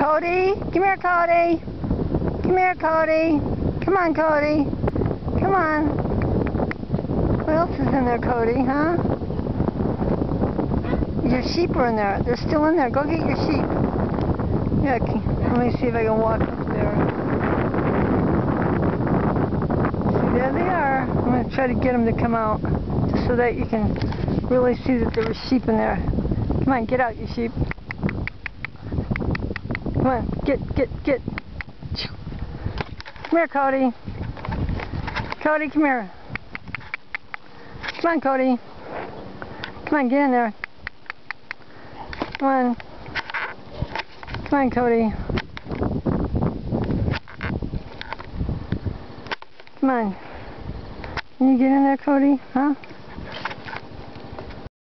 Cody, come here, Cody. Come here, Cody. Come on, Cody. Come on. What else is in there, Cody, huh? Your sheep are in there. They're still in there. Go get your sheep. Yeah, let me see if I can walk up there. See, there they are. I'm going to try to get them to come out, just so that you can really see that there were sheep in there. Come on, get out, you sheep. Come on, get. Come here, Cody. Cody, come here. Come on, Cody. Come on, get in there. Come on. Come on, Cody. Come on. Can you get in there, Cody? Huh?